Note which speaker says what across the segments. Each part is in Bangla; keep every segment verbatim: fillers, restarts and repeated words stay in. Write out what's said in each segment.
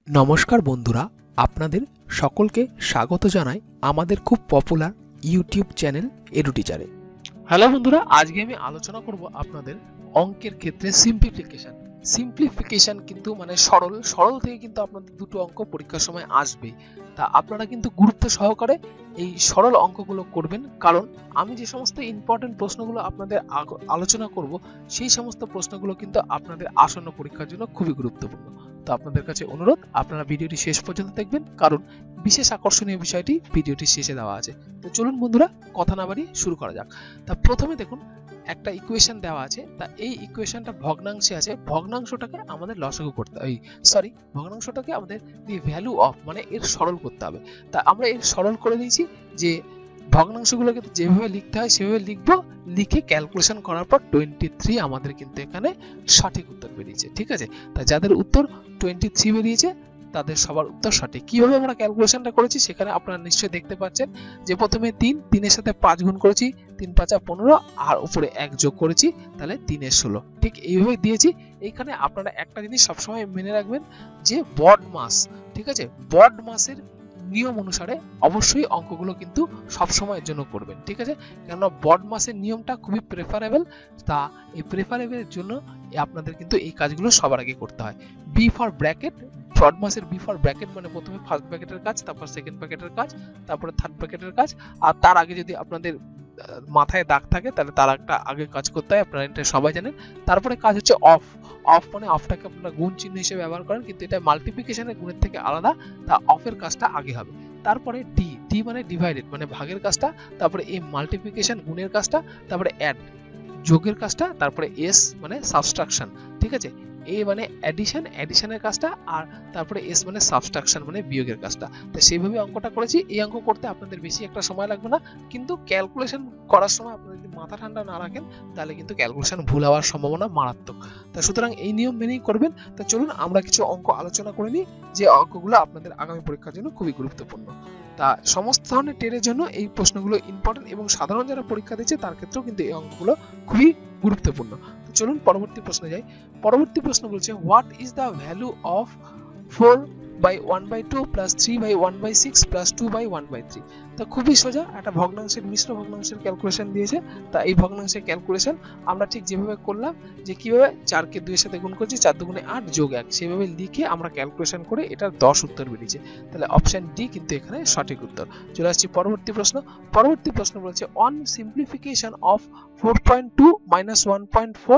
Speaker 1: নমস্কার বন্ধুরা, আপনাদের সকলকে স্বাগত জানাই আমাদের খুব পপুলার ইউটিউব চ্যানেল এডুটিচারে। হ্যালো বন্ধুরা, আজকে আমি আলোচনা করব আপনাদের অঙ্কের ক্ষেত্রে সিম্পলিফিকেশন। সিম্পলিফিকেশন কিন্তু মানে সরল সরল থেকে কিন্তু আপনাদের দুটো অঙ্ক পরীক্ষার সময় আসবে। তা আপনারা কিন্তু গুরুত্ব সহকারে এই সরল অঙ্কগুলো করবেন, কারণ আমি যে সমস্ত ইম্পর্টেন্ট প্রশ্নগুলো আপনাদের আলোচনা করব সেই সমস্ত প্রশ্নগুলো কিন্তু আপনাদের আসন্ন পরীক্ষার জন্য খুবই গুরুত্বপূর্ণ। তো আপনাদের কাছে অনুরোধ, আপনারা ভিডিওটি শেষ পর্যন্ত দেখবেন, কারণ বিশেষ আকর্ষণীয় বিষয়টি ভিডিওটি শেষে দেওয়া আছে। তো চলুন বন্ধুরা, কথা না বাড়িয়ে শুরু করা যাক। তা প্রথমে দেখুন, একটা ইকুয়েশন দেওয়া আছে। তা এই ইকুয়েশনটা ভগ্নাংশে আছে, ভগ্নাংশটাকে আমাদের লসাগু করতে হবে, সরি ভগ্নাংশটাকে আমাদের দি ভ্যালু অফ মানে এর সরল করতে হবে। তা আমরা এর সরল করে দিয়েছি যে ভগ্নাংশগুলোকে যেভাবে লিখতে হয় সেভাবে লিখবো, লিখে ক্যালকুলেশন করার পর তেইশ আমাদের কিন্তু এখানে সঠিক উত্তর বেরিয়েছে। ঠিক আছে, তা যাদের উত্তর তেইশ বেরিয়েছে তাদের সবার উত্তর সঠিক। কিভাবে আমরা ক্যালকুলেশনটা করেছি সেখানে আপনারা নিশ্চয়ই দেখতে পাচ্ছেন যে প্রথমে তিন, তিনের সাথে পাঁচ গুণ করেছি, তিন পাঁচা পনেরো, আর উপরে এক যোগ করেছি, তাহলে তিনের ষোলো। ঠিক এইভাবে দিয়েছি। এইখানে আপনারা একটা জিনিস সবসময় মেনে রাখবেন যে বড মাস, ঠিক আছে, বড মাসের নিয়ম অনুসারে অবশ্যই অঙ্কগুলো কিন্তু সব সময়ের জন্য করবেন। ঠিক আছে, কেননা বড মাসের নিয়মটা খুবই প্রেফারেবল। তা এই প্রেফারেবলের জন্য আপনাদের কিন্তু এই কাজগুলো সবার আগে করতে হয়। বি ফর ব্র্যাকেট, ব্রড মাসের বি ফর ব্র্যাকেট মানে প্রথমে ফার্স্ট ব্র্যাকেটের কাজ, তারপর সেকেন্ড ব্র্যাকেটের কাজ, তারপরে থার্ড ব্র্যাকেটের কাজ, আর তার আগে যদি আপনাদের মাথায় দাগ থাকে তাহলে তার একটা আগে কাজ করতে হয়, আপনারা এটা সবাই জানেন। তারপরে কাজ হচ্ছে অফ। অফ মানে অফটাকে আপনারা গুণ চিহ্ন হিসেবে ব্যবহার করেন, কিন্তু এটা মাল্টিপ্লিকেশনের গুণের থেকে আলাদা, তা অফের কাজটা আগে হবে। তারপরে ডি, ডি মানে ডিভাইডেড মানে ভাগের কাজটা, তারপরে এ মাল্টিপ্লিকেশন গুণের কাজটা, তারপরে অ্যাড যোগের কাজটা, তারপরে এস মানে সাবট্রাকশন। ঠিক আছে, এ মানে অ্যাডিশন, অ্যাডিশনের কাজটা, আর তারপরে এস মানে সাবট্রাকশন মানে বিয়োগের কাজটা। তো সেইভাবে অঙ্কটা করেছি। এই অঙ্ক করতে আপনাদের বেশি একটা সময় লাগবে না, কিন্তু ক্যালকুলেশন করার সময় আপনারা যদি মাথা ঠান্ডা না রাখেন তাহলে কিন্তু ক্যালকুলেশন ভুল হওয়ার সম্ভাবনা মারাত্মক। তা সুতরাং এই নিয়ম মেনেই করবেন। তা চলুন আমরা কিছু অঙ্ক আলোচনা করে নিই, যে অঙ্কগুলো আপনাদের আগামী পরীক্ষার জন্য খুবই গুরুত্বপূর্ণ। তা সমস্ত ধরনের টেরের জন্য এই প্রশ্নগুলো ইম্পর্টেন্ট, এবং সাধারণ যারা পরীক্ষা দিচ্ছে তার ক্ষেত্রেও কিন্তু এই অঙ্কগুলো খুবই গুরুত্বপূর্ণ। তো চলুন পরবর্তী প্রশ্নে যাই। পরবর্তী প্রশ্ন বলছে, what is the value of four by one by two plus three by one by six plus two by one by three. তো খুবই সোজা, একটা ভগ্নাংশের মিশ্র ভগ্নাংশের ক্যালকুলেশন দিয়েছে। তা এই ভগ্নাংশের ক্যালকুলেশন আমরা ঠিক যেভাবে করলাম, যে কিভাবে চারকে দুইয়ের সাথে গুণ করছি, চার দুগুণে আট যোগ এক, সেভাবে লিখে আমরা ক্যালকুলেশন করে এটার দশ উত্তর বেরিয়েছে। তাহলে অপশন ডি কিন্তু এখানে সঠিক উত্তর। চলে আসছি পরবর্তী প্রশ্ন। পরবর্তী প্রশ্ন বলছে, on simplification of four point two minus one point four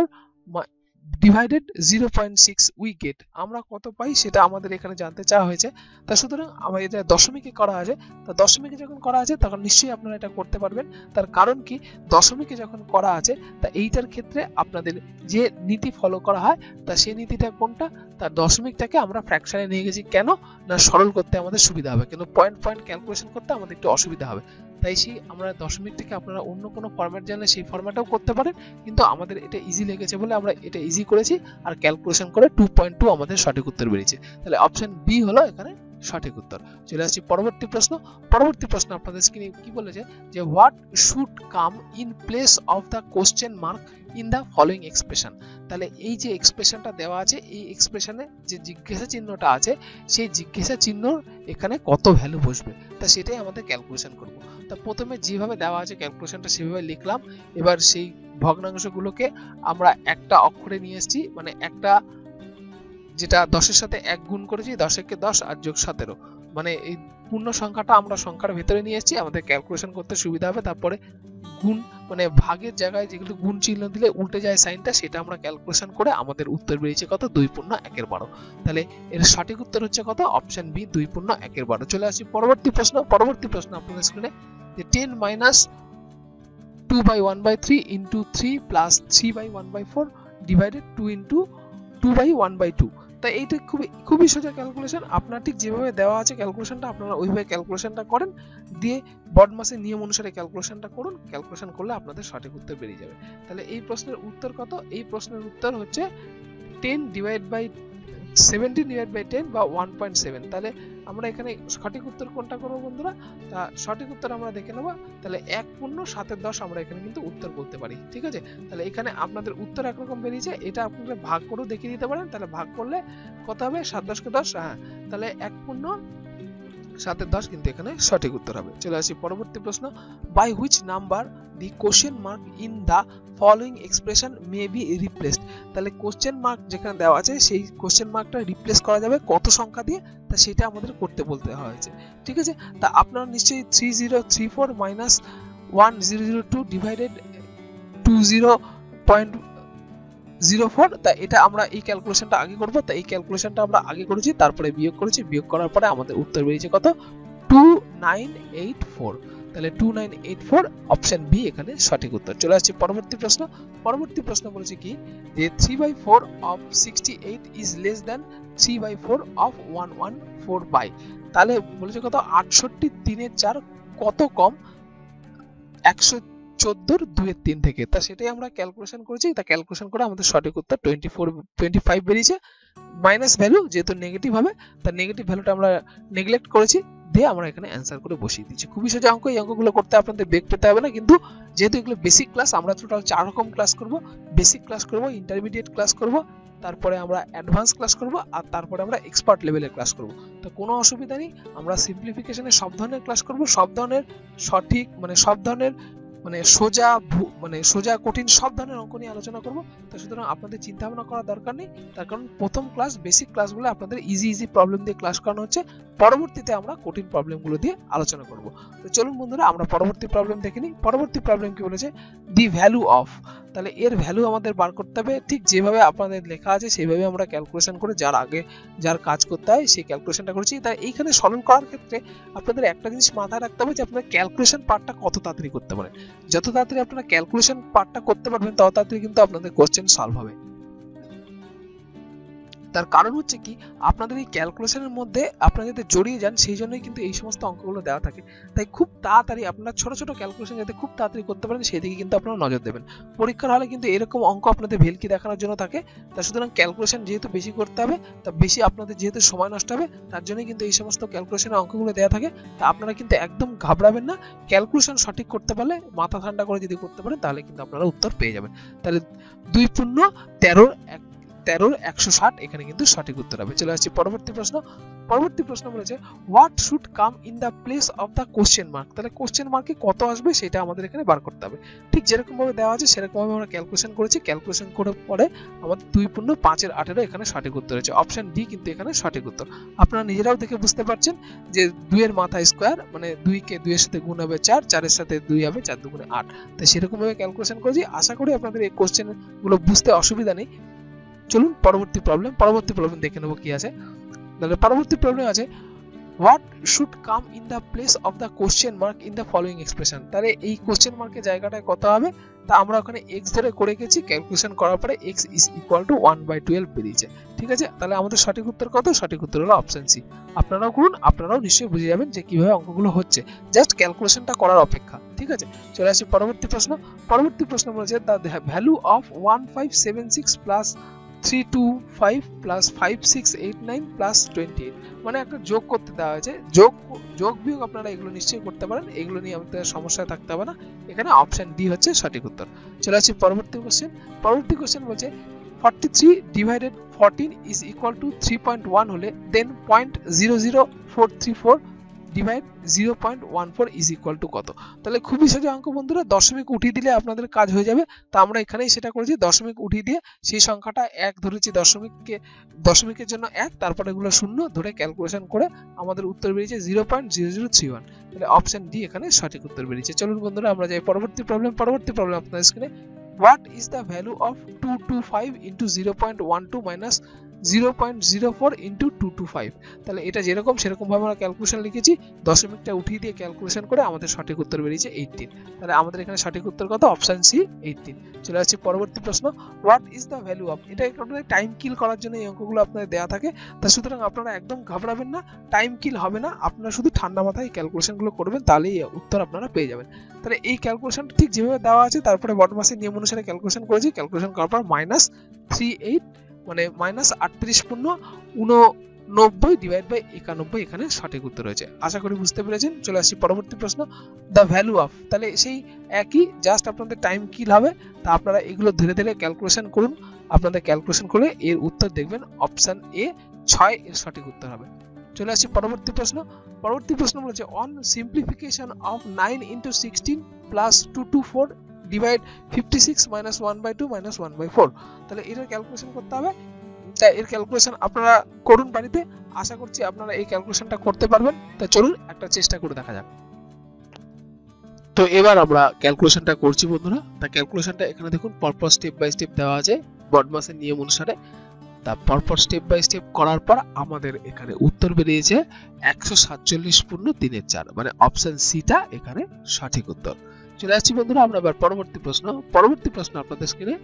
Speaker 1: divided zero point six we get. আমরা কত পাই সেটা আমাদের এখানে জানতে চাওয়া হয়েছে। তা সুতরাং আমার এটা দশমিকে করা আছে। তা দশমিকে যখন করা আছে তখন নিশ্চয়ই আপনারা এটা করতে পারবেন। তার কারণ কি, দশমিকে যখন করা আছে তা এইটার ক্ষেত্রে আপনাদের যে নীতি ফলো করা হয়, তা সেই নীতিটা কোনটা, তার দশমিকটাকে আমরা ফ্র্যাকশনে নিয়ে গেছি। কেন না, সরল করতে আমাদের সুবিধা হবে, কিন্তু পয়েন্ট পয়েন্ট ক্যালকুলেশন করতে আমাদের একটু অসুবিধা হবে। তাই সেই আমরা দশমিকটাকে আপনারা অন্য কোনো ফরম্যাট জানলে সেই ফরম্যাটেও করতে পারেন, কিন্তু আমাদের এটা ইজি লেগেছে বলে আমরা এটা ইজি করেছি, আর ক্যালকুলেশন করে টু পয়েন্ট টু আমাদের সঠিক উত্তর বেরিয়েছে। তাহলে অপশন বি হলো এখানে সঠিক উত্তর। চলে আসছি পরবর্তী প্রশ্ন। পরবর্তী প্রশ্ন আপনাদের স্ক্রিনে কি বলেছে, যে what should come in place of the question mark in the following expression. তাহলে এই যে এক্সপ্রেশনটা দেওয়া আছে, এই এক্সপ্রেশনে যে জিজ্ঞাসা চিহ্নটা আছে, সেই জিজ্ঞাসা চিহ্ন এখানে কত ভ্যালু বসবে, তা সেটাই আমাদের ক্যালকুলেশন করব। তা প্রথমে যেভাবে দেওয়া আছে ক্যালকুলেশনটা সেভাবে লিখলাম। এবার সেই ভগ্নাংশগুলোকে আমরা একটা অক্ষরে নিয়ে এসেছি, মানে একটা যেটা দশের সাথে এক গুণ করেছি, দশেরকে দশ আর যোগ সতেরো, মানে এই পূর্ণ সংখ্যাটা আমরা সংখ্যার ভেতরে নিয়ে এসেছি, আমাদের ক্যালকুলেশন করতে সুবিধা হবে। তারপরে গুণ মানে ভাগের জায়গায় যেগুলো গুণ চিহ্ন দিলে উল্টে যায় সাইনটা, সেটা আমরা ক্যালকুলেশন করে আমাদের উত্তর বেরিয়েছে কত, দুই পূর্ণ একের বারো। তাহলে এর সঠিক উত্তর হচ্ছে কত, অপশন বি, দুই পূর্ণ একের বারো। চলে আসছি পরবর্তী প্রশ্ন। পরবর্তী প্রশ্ন আপনাদের স্ক্রিনে, যে ten minus two by one by three into three plus three by one by four divided two into two by one by two. তা এইটা খুবই খুবই সোজা ক্যালকুলেশন। আপনার ঠিক যেভাবে দেওয়া আছে ক্যালকুলেশনটা আপনারা ওইভাবে ক্যালকুলেশনটা করেন, দিয়ে বড মাসের নিয়ম অনুসারে ক্যালকুলেশনটা করুন। ক্যালকুলেশন করলে আপনাদের সঠিক উত্তর বেরিয়ে যাবে। তাহলে এই প্রশ্নের উত্তর কত, এই প্রশ্নের উত্তর হচ্ছে ten divide by seventeen divide by ten বা ওয়ান পয়েন্ট সেভেন। তাহলে আমরা এখানে সঠিক উত্তর কোনটা করবো বন্ধুরা? তা সঠিক উত্তর আমরা দেখে নেবো। তাহলে এক পূর্ণ সাতের দশ আমরা এখানে কিন্তু উত্তর বলতে পারি, ঠিক আছে। তাহলে এখানে আপনাদের উত্তর একরকম বেরিয়েছে, এটা আপনারা ভাগ করেও দেখিয়ে দিতে পারেন। তাহলে ভাগ করলে কত হবে? সাত দশকে দশ, হ্যাঁ, তাহলে এক পূর্ণ সাতের দশ কিন্তু এখানে সঠিক উত্তর হবে। চলে আসি পরবর্তী প্রশ্ন, by which number the question mark in the following expression may be replaced. তাহলে কোশ্চেন মার্ক যেখানে দেওয়া আছে সেই কোশ্চেন মার্কটা রিপ্লেস করা যাবে কত সংখ্যা দিয়ে, তা সেটা আমাদের করতে বলতে হয়েছে, ঠিক আছে। তা আপনারা নিশ্চয়ই three zero three four minus one zero zero two divided two zero point zero four, তা এটা আমরা এই ক্যালকুলেশনটা আগে করব। তা এই ক্যালকুলেশনটা আমরা আগে করেছি, তারপরে বিয়োগ করেছি, বিয়োগ করার পরে আমাদের উত্তর বেরিয়েছে কত? Two nine eight four. তাহলে two nine eight four option B এখানে সঠিক উত্তর। চলে আসছে পরবর্তী প্রশ্ন। পরবর্তী প্রশ্ন বলেছে কি যে three by four of sixty eight is less than three by four of one one four by. তাহলে বলেছে কত? আটষট্টি তিনের চার কত কম একশো চোদ্দোর দুইয়ের তিন থেকে। তা সেটাই আমরা ক্যালকুলেশন করেছি। তা ক্যালকুলেশন করে আমাদের সঠিক উত্তর টোয়েন্টি ফোর টোয়েন্টি ফাইভ বেরিয়েছে। মাইনাস ভ্যালু যেহেতু নেগেটিভ হবে, তার নেগেটিভ ভ্যালুটা আমরা নেগলেক্ট করেছি, দিয়ে আমরা এখানে অ্যান্সার করে বসিয়ে দিচ্ছি। খুবই সোজা অঙ্ক, এই অঙ্কগুলো করতে আপনাদের বেগ পেতে হবে না। কিন্তু যেহেতু এগুলো বেসিক ক্লাস, আমরা টোটাল চার রকম ক্লাস করব। বেসিক ক্লাস করব, ইন্টারমিডিয়েট ক্লাস করব, তারপরে আমরা অ্যাডভান্স ক্লাস করব, আর তারপরে আমরা এক্সপার্ট লেভেলের ক্লাস করব। তো কোনো অসুবিধা নেই, আমরা সিম্পলিফিকেশনের সব ধরনের ক্লাস করব, সব ধরনের সঠিক মানে সব ধরনের মানে সোজা মানে সোজা কঠিন সব ধরনের অঙ্ক নিয়ে আলোচনা করব। তো সুতরাং আপনাদের চিন্তা ভাবনা করার দরকার নেই, তার কারণ প্রথম ক্লাস বেসিক ক্লাসগুলো আপনাদের ইজি ইজি প্রবলেম দিয়ে ক্লাস করানো হচ্ছে, পরবর্তীতে আমরা কঠিন প্রবলেমগুলো দিয়ে আলোচনা করব। তো চলুন বন্ধুরা আমরা পরবর্তী প্রবলেম দেখে নিই। পরবর্তী প্রবলেম কি বলেছে? The value of. তাহলে এর ভ্যালু আমাদের বার করতে হবে, ঠিক যেভাবে আপনাদের লেখা আছে সেইভাবে আমরা ক্যালকুলেশন করে যার আগে যার কাজ করতে হয় সেই ক্যালকুলেশনটা করেছি। তাই এইখানে সরল করার ক্ষেত্রে আপনাদের একটা জিনিস মাথায় রাখতে হবে যে আপনারা ক্যালকুলেশন পার্টটা কত তাড়াতাড়ি করতে পারেন। যত তাড়াতাড়ি আপনারা ক্যালকুলেশন পার্টটা করতে পারবেন তত তাড়াতাড়ি কিন্তু আপনাদের কোশ্চেন সলভ হবে। তার কারণ হচ্ছে কি, আপনাদের এই ক্যালকুলেশনের মধ্যে আপনারা যাতে জড়িয়ে যান সেই জন্যই কিন্তু এই সমস্ত অঙ্কগুলো দেওয়া থাকে। তাই খুব তাড়াতাড়ি আপনারা ছোট ছোট ক্যালকুলেশন যাতে খুব তাড়াতাড়ি করতে পারেন সেই দিকে কিন্তু আপনারা নজর দেবেন। পরীক্ষার হলে কিন্তু এরকম অঙ্ক আপনাদের ভেলকি দেখানোর জন্য থাকে। তা সুতরাং ক্যালকুলেশন যেহেতু বেশি করতে হবে, তা বেশি আপনাদের যেহেতু সময় নষ্ট হবে, তার জন্যই কিন্তু এই সমস্ত ক্যালকুলেশনের অঙ্কগুলো দেওয়া থাকে। তা আপনারা কিন্তু একদম ঘাবড়াবেন না, ক্যালকুলেশন সঠিক করতে পারলে মাথা ঠান্ডা করে যদি করতে পারেন তাহলে কিন্তু আপনারা উত্তর পেয়ে যাবেন। তাহলে দুই পূর্ণ তেরোর এক তেরোর একশো ষাট এখানে কিন্তু সঠিক উত্তর হবে। চলে আসছি পরবর্তী প্রশ্ন। পরবর্তী প্রশ্ন বলেছে what should come in the place of the question mark. তাহলে কোশ্চেন মার্কে কত আসবে সেটা আমাদের এখানে বার করতে হবে। ঠিক যেরকম ভাবে দেওয়া আছে সেরকম ভাবে আমরা ক্যালকুলেশন করেছি। ক্যালকুলেশন করে পরে আমাদের দুই পূর্ণ পাঁচের আঠেরো এখানে সঠিক উত্তর হয়েছে। অপশন ডি কিন্তু এখানে সঠিক উত্তর। আপনারা নিজেরাও দেখে বুঝতে পারছেন যে দুইয়ের মাথা স্কোয়ার মানে দুইকে দুইয়ের সাথে গুণ হবে চার, চারের সাথে দুই হবে, চার দুগুণে আট। তো সেরকম ভাবে ক্যালকুলেশন করেছি। আশা করি আপনাদের এই কোশ্চেন গুলো বুঝতে অসুবিধা নেই। চলুন পরবর্তী প্রবলেম পরবর্তী প্রবলেম দেখে নেব কি আছে। তাহলে পরবর্তী প্রবলেম আছে what should come in the place of the question mark in the following expression. তাহলে এই কোশ্চেন মার্কের জায়গাটায় কত হবে? তা আমরা ওখানে x ধরে করে গেছি, ক্যালকুলেশন করার পরে x is equal to one by twelve বেরিয়েছে, ঠিক আছে। তাহলে আমাদের সঠিক উত্তর কত? সঠিক উত্তর হলো অপশন সি। আপনারাও করুন, আপনারাও নিশ্চয়ই বুঝে যাবেন যে কিভাবে অঙ্কগুলো হচ্ছে, জাস্ট ক্যালকুলেশনটা করার অপেক্ষা, ঠিক আছে। চলে আসি পরবর্তী প্রশ্ন। পরবর্তী প্রশ্ন বলেছে the value of one five seven six plus three two five plus five six eight nine plus twenty eight, মানে একটা যোগ করতে দেওয়া হয়েছে। যোগ যোগ বিয়োগ আপনারা এগুলো নিশ্চয়ই করতে পারেন, এগুলো নিয়ে আমাদের সমস্যায় থাকতে হবে না। এখানে অপশন ডি হচ্ছে সঠিক উত্তর। চলে আসছি পরবর্তী কোশ্চেন। পরবর্তী কোশ্চেন বলছে forty three divided fourteen is equal to three point one হলে then point zero zero four three four divide zero point one four is equal to কত। তাহলে খুবই সোজা অঙ্ক বন্ধুরা, দশমিক উঠিয়ে দিলে আপনাদের কাজ হয়ে যাবে। তা আমরা এখানেই সেটা করেছি, দশমিক উঠিয়ে দিয়ে সেই সংখ্যাটা এক ধরেছি, দশমিককে দশমিকের জন্য এক, তারপরে এগুলো শূন্য ধরে ক্যালকুলেশন করে আমাদের উত্তর বেরিয়েছে zero point zero zero three one. তাহলে অপশন ডি এখানে সঠিক উত্তর বেরিয়েছে। চলুন বন্ধুরা আমরা যাই পরবর্তী প্রবলেম। পরবর্তী প্রবলেম আপনাদের স্ক্রিনে what is the value of two two five into zero point one two minus zero point zero four into two two five. তাহলে এটা যেরকম সেরকম ভাবে আমরা ক্যালকুলেশন লিখেছি, দশমিকটা উঠিয়ে দিয়ে ক্যালকুলেশন করে আমাদের সঠিক উত্তর বেরিয়েছে এইটিন। তাহলে আমাদের এখানে সঠিক উত্তর কত? Option C eighteen. চলে আসছি পরবর্তী প্রশ্ন। What is the value of, এটা আপনাদের টাইম কিল করার জন্য এই অঙ্কগুলো আপনাদের দেওয়া থাকে। তা সুতরাং আপনারা একদম ঘাবড়াবেন না, টাইম কিল হবে না, আপনারা শুধু ঠান্ডা মাথায় ক্যালকুলেশনগুলো করবেন, তাহলেই উত্তর আপনারা পেয়ে যাবেন। তাহলে এই ক্যালকুলেশনটা ঠিক যেভাবে দেওয়া আছে তারপরে বটমাসের নিয়ম অনুসারে ক্যালকুলেশন করেছি, ক্যালকুলেশন করার পর মাইনাস থ্রি এইট মানে মাইনাস আটত্রিশ পূর্ণ উননব্বই ডিভাইড বাই একানব্বই এখানে সঠিক উত্তর রয়েছে। আশা করি বুঝতে পেরেছেন। চলে আসছি পরবর্তী প্রশ্ন, দ্য ভ্যালু অফ। তাহলে সেই একই, জাস্ট আপনাদের টাইম কি হবে তা আপনারা এগুলো ধীরে ধীরে ক্যালকুলেশন করুন। আপনাদের ক্যালকুলেশন করে এর উত্তর দেখবেন অপশন এ ছয় এর সঠিক উত্তর হবে। চলে আসছি পরবর্তী প্রশ্ন। পরবর্তী প্রশ্ন বলেছে on simplification of nine into sixteen plus two two four divide fifty six minus one by two minus one by four. তাহলে এটার ক্যালকুলেশন করতে হবে। তাই এর ক্যালকুলেশন আপনারা করুন বাড়িতে। আশা করছি আপনারা এই ক্যালকুলেশনটা করতে পারবেন। তা চলুন একটা চেষ্টা করে দেখা যাক। তো এবার আমরা ক্যালকুলেশনটা করছি বন্ধুরা। তা ক্যালকুলেশনটা এখানে দেখুন পরপর স্টেপ বাই স্টেপ দেওয়া আছে বডমাসের নিয়ম অনুসারে। তা পরপর স্টেপ বাই স্টেপ করার পর আমাদের এখানে উত্তর বেরিয়েছে একশো সাতচল্লিশ পূর্ণ তিনের চার, মানে অপশন সিটা এখানে সঠিক উত্তর। চলে আসছি বন্ধুরা আমরা এবার পরবর্তী প্রশ্ন। পরবর্তী প্রশ্ন আপনাদের স্ক্রিনে,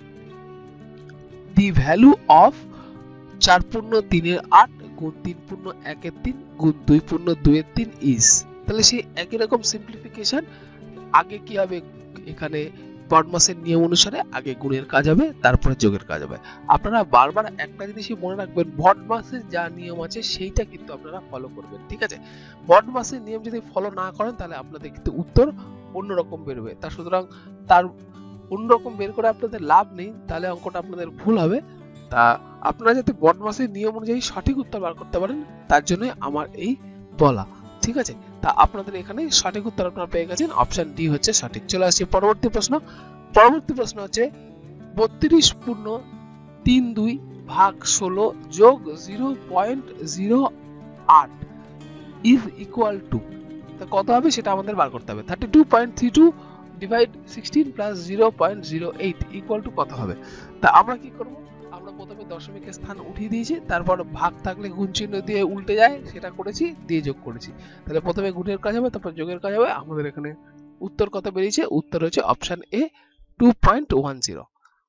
Speaker 1: দি ভ্যালু অফ চার পূর্ণ তিনের আট গুণ তিন পূর্ণ একের তিন গুণ দুই পূর্ণ দুইয়ের তিন ইজ। তাহলে সেই একই রকম সিম্পলিফিকেশন। আগে কি হবে, এখানে বডমাসের নিয়ম অনুসারে আগে গুণের কাজ হবে, তারপরে যোগের কাজ হবে। আপনারা বারবার একটা জিনিসই মনে রাখবেন, বডমাসের যা নিয়ম আছে সেইটা কিন্তু আপনারা ফলো করবেন, ঠিক আছে? বডমাসের নিয়ম যদি ফলো না করেন তাহলে আপনাদের কিন্তু উত্তর অন্যরকম বেরোবে। তা সুতরাং তার অন্যরকম বের করে আপনাদের লাভ নেই, তাহলে অঙ্কটা আপনাদের ভুল হবে। তা আপনারা যাতে বডমাসের নিয়ম অনুযায়ী সঠিক উত্তর বার করতে পারেন তার জন্য আমার এই বলা, ঠিক আছে? তা আপনাদের এখানে সঠিক উত্তর আপনারা পেয়ে গেছেন, অপশন ডি হচ্ছে সঠিক। চলে আসছি পরবর্তী প্রশ্ন। পরবর্তী প্রশ্ন হচ্ছে বত্রিশ পূর্ণ তিন দুই ভাগ ষোলো যোগ জিরো পয়েন্ট জিরো আট ইজ ইকুয়াল টু। তা কত হবে সেটা আমাদের বার করতে হবে। Thirty two point three two divide sixteen plus zero point zero eight equal to কত হবে? তা আমরা কি করব, আমরা প্রথমে দশমিকের স্থান উঠিয়ে দিয়েছি, তারপর ভাগ থাকলে গুণ চিহ্ন দিয়ে উল্টে যায় সেটা করেছি, দিয়ে যোগ করেছি। তাহলে প্রথমে গুণের কাজ হবে, তারপর যোগের কাজ হবে। আমাদের এখানে উত্তর কত বেরিয়েছে? উত্তর হচ্ছে option A two point one zero.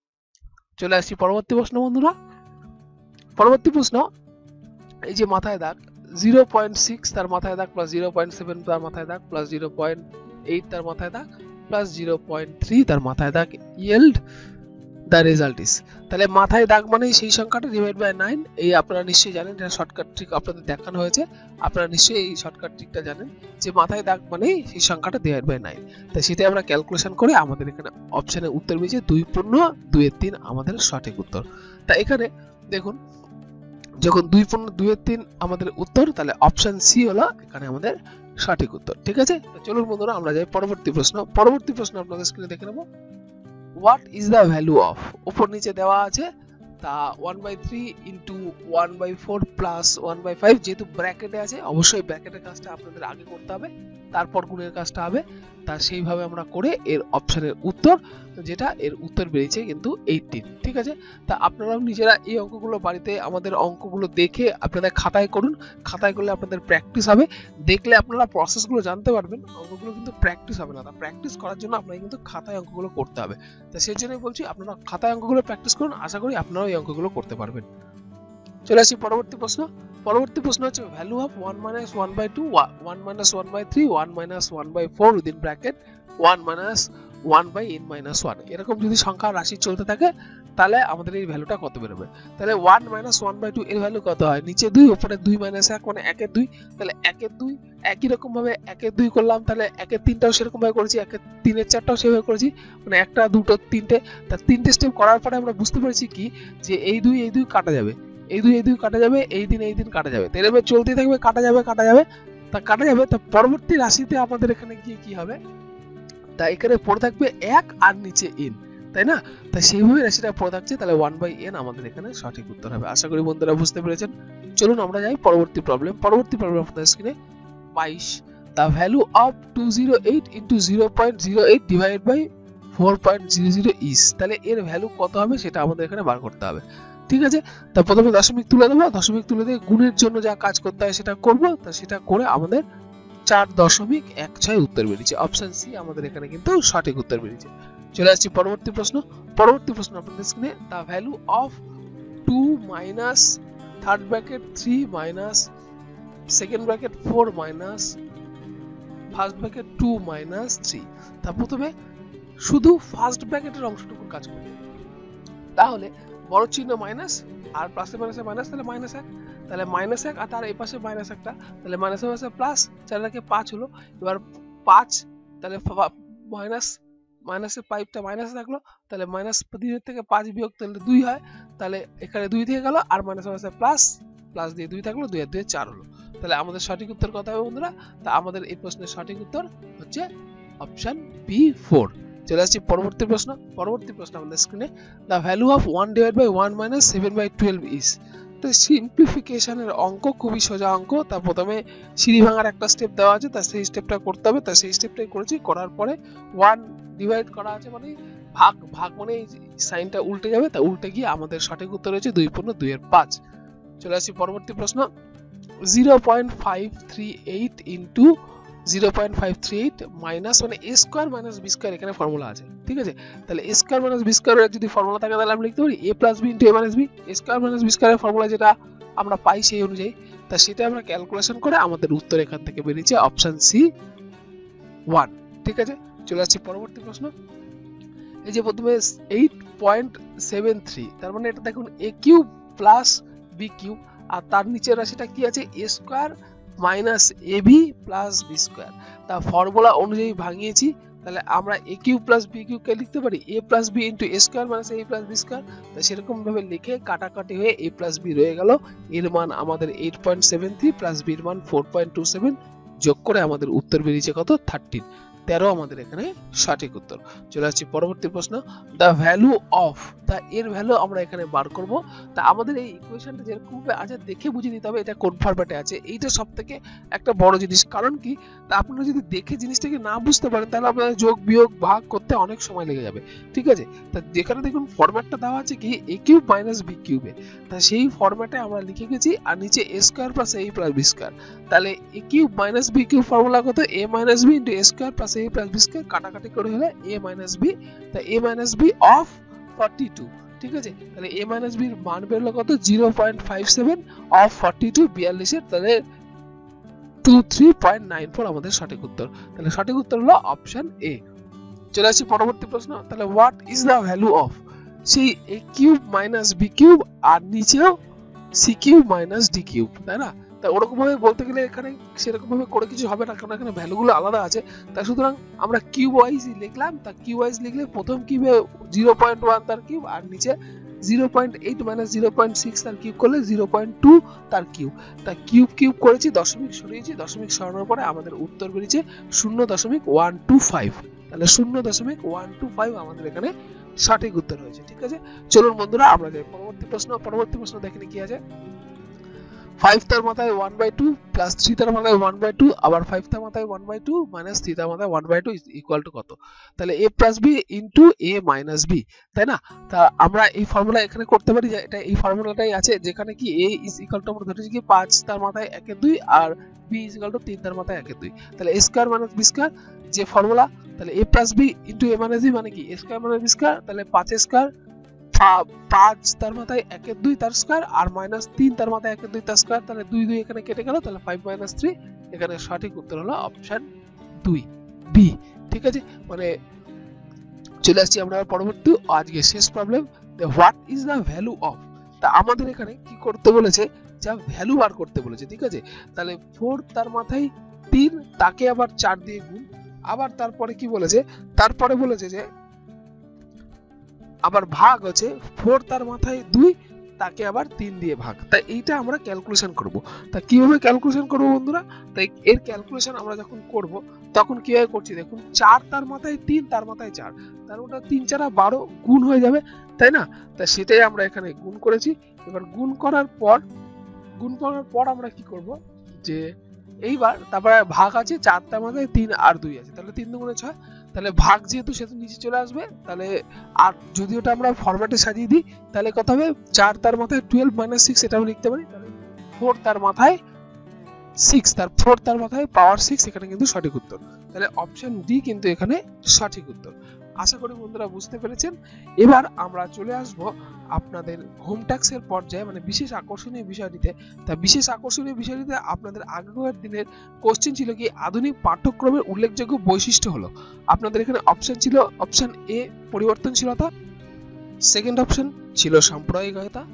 Speaker 1: চলে আসছি পরবর্তী প্রশ্ন বন্ধুরা। পরবর্তী প্রশ্ন, এই যে মাথায় দাগ জিরো পয়েন্ট সিক্স তার মাথায় দাগ প্লাস জিরো পয়েন্ট সেভেন তার মাথায় দাগ প্লাস জিরো পয়েন্ট এইট তার মাথায় দাগ প্লাস জিরো পয়েন্ট থ্রি তার মাথায় দাগ yield the result is। তাহলে মাথায় দাগ মানে সেই সংখ্যাটা ডিভাইড বাই নাইন। এই আপনারা নিশ্চয়ই জানেন, এটা শর্টকাট ট্রিক আপনাদের দেখানো হয়েছে। আপনারা নিশ্চয়ই এই শর্টকাট ট্রিকটা জানেন যে মাথায় দাগ মানে সেই সংখ্যাটা ডিভাইড বাই নাইন। তাই সেটাই আমরা ক্যালকুলেশন করে আমাদের এখানে অপশনে উত্তর পেয়েছে দুই পূর্ণ দুইয়ের তিন আমাদের সঠিক উত্তর। তা এখানে দেখুন যখন দুই পূর্ণ দুইয়ের তিন আমাদের উত্তর, তাহলে অপশন সি হলো এখানে আমাদের সঠিক উত্তর, ঠিক আছে? চলুন বন্ধুরা আমরা যাই পরবর্তী প্রশ্ন। পরবর্তী প্রশ্ন আপনাদের স্ক্রিনে দেখে নেব। What is the value of, উপর নিচে দেওয়া আছে। তা one by three into one by four plus one by five, যেহেতু ব্র্যাকেটে আছে অবশ্যই ব্র্যাকেটের কাজটা আপনাদের আগে করতে হবে, তারপর গুণের কাজটা হবে। তা সেইভাবে আমরা করে এর অপশনের উত্তর, যেটা এর উত্তর বেরিয়েছে কিন্তু এইটিন, ঠিক আছে? তা আপনারাও নিজেরা এই অঙ্কগুলো বাড়িতে আমাদের অঙ্কগুলো দেখে আপনাদের খাতায় করুন। খাতায় করলে আপনাদের প্র্যাকটিস হবে, দেখলে আপনারা প্রসেসগুলো জানতে পারবেন। অঙ্কগুলো কিন্তু প্র্যাকটিস হবে না, তা প্র্যাকটিস করার জন্য আপনাকে কিন্তু খাতায় অঙ্কগুলো করতে হবে। তা সেই জন্যই বলছি আপনারা খাতায় অঙ্কগুলো প্র্যাকটিস করুন, আশা করি আপনারাও এই অঙ্কগুলো করতে পারবেন। চলে আসি পরবর্তী প্রশ্ন। পরবর্তী প্রশ্ন হচ্ছে value of one minus one by two, one minus one by three, one minus one by four within bracket one minus one by N minus one. এরকম যদি সংখ্যা রাশি চলতে থাকে তাহলে আমাদের এই ভ্যালুটা কত বেরোবে? তাহলে one minus one by two এর ভ্যালু কত হয়? নিচে দুই, উপরে দুই মাইনাস এক, মানে একের দুই। তাহলে একের দুই একই রকম ভাবে একের দুই করলাম, তাহলে একের তিনটাও সেরকম ভাবে করেছি, একের তিনের চারটাও সেভাবে করেছি, মানে একটা দুটো তিনটে। তার তিনটে স্টেপ করার পরে আমরা বুঝতে পেরেছি কি, যে এই দুই এই দুই কাটা যাবে, এই দুই এই দুই কাটা যাবে, এই দিন এই দিন কাটা যাবে, তাহলে এভাবে চলতে থাকবে, কাটা যাবে কাটা যাবে তা কাটা যাবে। তা পরবর্তী রাশিতে আমাদের এখানে গিয়ে কি হবে? তা এখানে পড়ে থাকবে এক আর নিচে এন, তাই না? তাই সেইভাবে রাশিটা পড়ে থাকছে, তাহলে ওয়ান বাই এন আমাদের এখানে সঠিক উত্তর হবে। আশা করি বন্ধুরা বুঝতে পেরেছেন। চলুন আমরা যাই পরবর্তী প্রবলেম। পরবর্তী প্রবলেম আপনাদের স্ক্রিনে বাইশ, the value of two zero eight into zero point zero eight divide by four point zero zero is. তাহলে এর ভ্যালু কত হবে সেটা আমাদের এখানে বার করতে হবে, ঠিক আছে? তা প্রথমে দশমিক তুলে দেবো, দশমিক তুলে দিয়ে গুণের জন্য যা কাজ করতে হয় সেটা করবো। তা সেটা করে আমাদের চার দশমিক এক ছয় উত্তর বেরিয়েছে, অপশন সি আমাদের এখানে কিন্তু সঠিক উত্তর বেরিয়েছে। চলে আসছি পরবর্তী প্রশ্ন। পরবর্তী প্রশ্ন আপনাদের স্ক্রিনে the value of two minus third bracket three minus second bracket four minus first bracket two minus three. তা প্রথমে শুধু ফার্স্ট ব্র্যাকেটের অংশটুকুর কাজ করি, তাহলে বড় চিহ্ন মাইনাস,
Speaker 2: আর প্লাসে মাইনাসে মাইনাস, তাহলে মাইনাস এক, তাহলে মাইনাস এক, আর তার এই পাশে মাইনাস একটা, তাহলে মাইনাসে মাইনাসে প্লাস, চার থেকে পাঁচ হলো। এবার পাঁচ, তাহলে মাইনাস মাইনাসের পাইপটা মাইনাস থাকলো, তাহলে মাইনাস দুইয়ের থেকে পাঁচ বিয়োগ তাহলে দুই হয়, তাহলে এখানে দুই থেকে গেল, আর মাইনাস মাইনাসে প্লাস, প্লাস দিয়ে দুই থাকলো, দুই আর দুই চার হলো। তাহলে আমাদের সঠিক উত্তর কত হবে বন্ধুরা? তা আমাদের এই প্রশ্নের সঠিক উত্তর হচ্ছে অপশন বি ফোর। চলে আসছি পরবর্তী প্রশ্ন। পরবর্তী প্রশ্ন আমাদের স্ক্রিনে, the value of one divide by one minus seven by twelve is. তো সিম্পলিফিকেশনের অঙ্ক খুবই সোজা অঙ্ক। তা প্রথমে সিঁড়ি ভাঙার একটা স্টেপ দেওয়া আছে, তা সেই স্টেপটা করতে হবে। তা সেই স্টেপটাই করেছি। করার পরে ওয়ান ডিভাইড করা আছে মানে ভাগ, ভাগ মানে সাইনটা উল্টে যাবে, তা উল্টে গিয়ে আমাদের সঠিক উত্তর হচ্ছে দুই পূর্ণ দুই এর পাঁচ। চলে আসি পরবর্তী প্রশ্ন, zero point five three eight into zero point five three eight minus মানে A square minus B square, এখানে ফর্মুলা আছে, ঠিক আছে। তাহলে এ স্কোয়ার মাইনাস বি স্কোয়ারের যদি ফর্মুলা থাকে তাহলে আমরা লিখতে পারি A plus B into A minus B. A square minus B স্কোয়ারের ফর্মুলা যেটা আমরা পাই সেই অনুযায়ী, তা সেটা আমরা ক্যালকুলেশন করে আমাদের উত্তর এখান থেকে বেরিয়েছে অপশন সি ওয়ান, ঠিক আছে। চলে আসছি পরবর্তী প্রশ্ন। এই যে প্রথমে এইট পয়েন্ট সেভেন থ্রি, তার মানে এটা দেখুন A cube plus B cube, আর তার নিচের রাশিটা কি আছে A square minus A B plus B square. তা ফর্মুলা অনুযায়ী ভাঙিয়েছি, তাহলে আমরা A cube plus B cube কে লিখতে পারি A plus B into A square minus A plus B square. তা সেরকম ভাবে লিখে কাটাকাটি হয়ে এ প্লাস বি রয়ে গেল, এর মান আমাদের eight point seven three plus বির মান ফোর পয়েন্ট টু সেভেন, যোগ করে আমাদের উত্তর বেরিয়েছে কত থার্টিন, তেরো আমাদের এখানে সঠিক উত্তর। চলে আসছি পরবর্তী প্রশ্ন, দ্য ভ্যালু অফ, তা এর ভ্যালু আমরা এখানে বার করব। তা আমাদের এই ইকুয়েশনটা যেরকম ভাবে আছে দেখে বুঝে নিতে হবে এটা কোন ফরম্যাটে আছে, এইটা সবথেকে একটা বড় জিনিস। কারণ কি, তা আপনারা যদি দেখে জিনিসটাকে না বুঝতে পারেন তাহলে আপনাদের যোগ বিয়োগ ভাগ করতে অনেক সময় লেগে যাবে, ঠিক আছে। তা যেখানে দেখুন ফরম্যাটটা দেওয়া আছে কি এ কিউব মাইনাস বি কিউবে, তা সেই ফরম্যাটে আমরা লিখে গেছি, আর নিচে A square plus A plus B square. তাহলে A cube minus B cube formula কত A minus B into A square plus A plus B square, কাটাকাটি করে হলে এ মাইনাস বি, তা A minus B of forty two, ঠিক আছে। তাহলে এ মাইনাস বির মান বেরোলো কত zero point five seven of forty two, বিয়াল্লিশের, তাহলে two three point nine four আমাদের সঠিক উত্তর। তাহলে সঠিক উত্তর হলো অপশন এ। চলে আসছি পরবর্তী প্রশ্ন, তাহলে what is the value of, সেই A cube minus B cube আর নিচেও C cube minus D cube, তাই না। তা ওরকম ভাবে বলতে গেলে এখানে সেরকম ভাবে করে কিছু হবে না, কারণ এখানে ভ্যালুগুলো আলাদা আছে। তা সুতরাং আমরা কিউব ওয়াইজ লিখলাম। তা কিউব ওয়াইজ লিখলে প্রথম কিউবে জিরো পয়েন্ট ওয়ান তার কিউব, আর নিচে zero point eight minus zero point six তার কিউব করলে জিরো পয়েন্ট টু তার কিউব। তা কিউব কিউব করেছি, দশমিক সরিয়েছি, দশমিক সরানোর পরে আমাদের উত্তর বেরিয়েছে শূন্য দশমিক ওয়ান টু ফাইভ। তাহলে শূন্য দশমিক ওয়ান টু ফাইভ আমাদের এখানে সঠিক উত্তর হয়েছে, ঠিক আছে। চলুন বন্ধুরা আমরা যাই পরবর্তী প্রশ্ন। পরবর্তী প্রশ্ন দেখেনি কি আছে, ফাইভ তার মাথায় one by two plus three তার মাথায় ওয়ান বাই টু, আবার ফাইভ তার মাথায় one by two minus three তার মাথায় one by two equal to কত। তাহলে A plus B into A minus B, তাই না। তা আমরা এই ফর্মুলা এখানে করতে পারি, এটা এই ফর্মুলাটাই আছে, যেখানে কি এ ইজ ইকুয়াল টু আমরা ধরেছি কি পাঁচ তার মাথায় একের দুই, আর বি ইজ ইকুয়াল টু তিন তার মাথায় একের দুই। তাহলে A square minus B square যে ফর্মুলা, তাহলে A plus B into A minus B মানে কি A square minus B square, তাহলে পাঁচ স্কোয়ার, পাঁচ তার মাথায় একের দুই তার স্কোয়ার, আর মাইনাস তিন তার মাথায় একের দুই তার স্কোয়ার, তাহলে দুই দুই এখানে কেটে গেল, তাহলে ফাইভ মাইনাস থ্রি, এখানে সঠিক উত্তর হলো অপশন দুই বি, ঠিক আছে। মানে চলে আসছি আমরা পরবর্তী আজকে শেষ problem, what is the value of. তা আমাদের এখানে কি করতে বলেছে, যা ভ্যালু বার করতে বলেছে, ঠিক আছে। তাহলে ফোর তার মাথায় তিন, তাকে আবার চার দিয়ে গুণ, আবার তারপরে কি বলেছে, তারপরে বলেছে যে আবার ভাগ হচ্ছে ফোর তার মাথায় দুই, তাকে আবার তিন দিয়ে ভাগ। তাই এইটা আমরা ক্যালকুলেশন করব। তা কিভাবে ক্যালকুলেশন করব বন্ধুরা, তাই এর ক্যালকুলেশন আমরা যখন করব তখন কিভাবে করছি দেখুন, চার তার মাথায় তিন, তার মাথায় চার, তার ওটা তিন চারা বারো গুণ হয়ে যাবে, তাই না। তা সেটাই আমরা এখানে গুণ করেছি। এবার গুণ করার পর গুণ করার পর আমরা কি করব, যে এইবার তারপরে ভাগ আছে, চার তার মাথায় তিন আর দুই আছে, তাহলে তিন দুগুণে ছয়, তাহলে ভাগ যেহেতু সেহেতু নিচে চলে আসবে। তাহলে আর যদি ওটা আমরা ফরম্যাটে সাজিয়ে দিই তাহলে কত হবে, চার তার মাথায় টুয়েলভ মাইনাস সিক্স, এটাও লিখতে পারি। তাহলে ফোর তার মাথায় সিক্স, তার ফোর তার মাথায় পাওয়ার সিক্স, এখানে কিন্তু সঠিক উত্তর। তাহলে অপশন ডি কিন্তু এখানে সঠিক উত্তর। আশা করি বন্ধুরা বুঝতে পেরেছেন। এবার আমরা চলে আসব আপনাদের হোম ট্যাক্সের পর্যায়ে, মানে বিশেষ আকর্ষণীয় বিষয়টিতে। তা বিশেষ আকর্ষণীয় বিষয়টিতে আপনাদের আগেকার দিনের কোশ্চেন ছিল কি, আধুনিক পাঠ্যক্রমের উল্লেখযোগ্য বৈশিষ্ট্য হলো। আপনাদের এখানে অপশন ছিল, অপশন এ পরিবর্তনশীলতা, সেকেন্ড অপশন ছিল সাম্প্রদায়িকতা,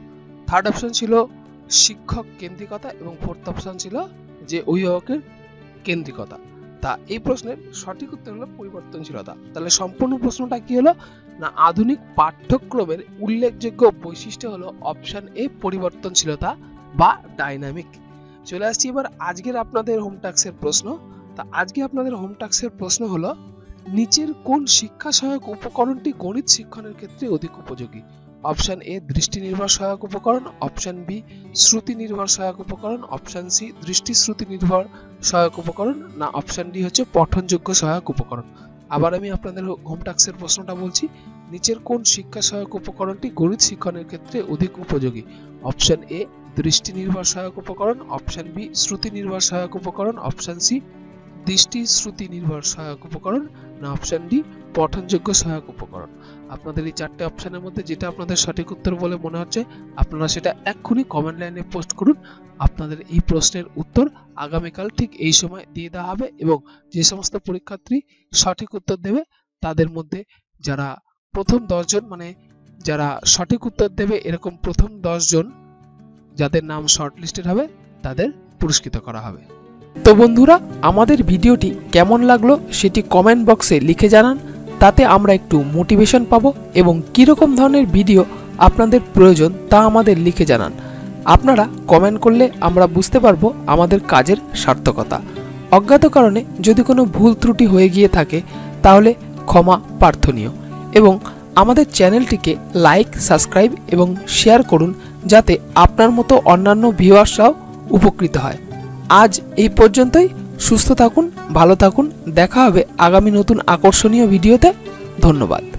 Speaker 2: থার্ড অপশন ছিল শিক্ষক কেন্দ্রিকতা এবং ফোর্থ অপশন ছিল যে অভিভাবকের কেন্দ্রিকতা। তা এই প্রশ্নের সঠিক উত্তর হলো পরিবর্তনশীলতা। তাহলে সম্পূর্ণ প্রশ্নটা কি হলো না, আধুনিক পাঠ্যক্রমের উল্লেখযোগ্য বৈশিষ্ট্য হলো অপশন এ পরিবর্তনশীলতা বা ডাইনামিক। চলে আসছি এবার আজকের আপনাদের হোম টাস্কের প্রশ্ন। তা আজকে আপনাদের হোম টাস্কের প্রশ্ন হলো নিচের কোন শিক্ষা সহায়ক উপকরণটি গণিত শিক্ষণের ক্ষেত্রে অধিক উপযোগী? অপশন এ দৃষ্টি নির্ভর সহায়ক উপকরণ, অপশন বি শ্রুতি নির্ভর সহায়ক উপকরণ, অপশন সি দৃষ্টি শ্রুতি নির্ভর সহায়ক উপকরণ, না অপশন ডি হচ্ছে পঠনযোগ্য সহায়ক উপকরণ। আবার আমি আপনাদের হোম টাস্কের প্রশ্নটা বলছি, নিচের কোন শিক্ষা সহায়ক উপকরণটি গণিত শিক্ষণের ক্ষেত্রে অধিক উপযোগী? অপশন এ দৃষ্টি নির্ভর সহায়ক উপকরণ, অপশন বি শ্রুতি নির্ভর সহায়ক উপকরণ, অপশন সি দৃষ্টি শ্রুতি নির্ভর সহায়ক উপকরণ, না অপশন ডি পঠনযোগ্য সহায়ক উপকরণ। আপনাদের এই চারটে অপশনের মধ্যে যেটা আপনাদের সঠিক উত্তর বলে মনে হচ্ছে আপনারা সেটা এক্ষুনি কমেন্ট লাইনে পোস্ট করুন। আপনাদের এই প্রশ্নের উত্তর আগামীকাল ঠিক এই সময় দিয়ে দেওয়া হবে এবং যে সমস্ত পরীক্ষার্থী সঠিক উত্তর দেবে তাদের মধ্যে যারা প্রথম দশ জন মানে যারা সঠিক উত্তর দেবে এরকম প্রথম দশ জন যাদের নাম শর্ট লিস্টেড হবে তাদের পুরস্কৃত করা হবে।
Speaker 1: তো বন্ধুরা, আমাদের ভিডিওটি কেমন লাগলো সেটি কমেন্ট বক্সে লিখে জানান, তাতে আমরা একটু মোটিভেশন পাবো এবং কীরকম ধরনের ভিডিও আপনাদের প্রয়োজন তা আমাদের লিখে জানান। আপনারা কমেন্ট করলে আমরা বুঝতে পারবো আমাদের কাজের সার্থকতা। অজ্ঞাত কারণে যদি কোনো ভুল ত্রুটি হয়ে গিয়ে থাকে তাহলে ক্ষমা প্রার্থনীয় এবং আমাদের চ্যানেলটিকে লাইক, সাবস্ক্রাইব এবং শেয়ার করুন যাতে আপনার মতো অন্যান্য ভিউয়ার্সরাও উপকৃত হয়। আজ এই পর্যন্তই। সুস্থ থাকুন, ভালো থাকুন, দেখা হবে আগামী নতুন আকর্ষণীয় ভিডিওতে। ধন্যবাদ।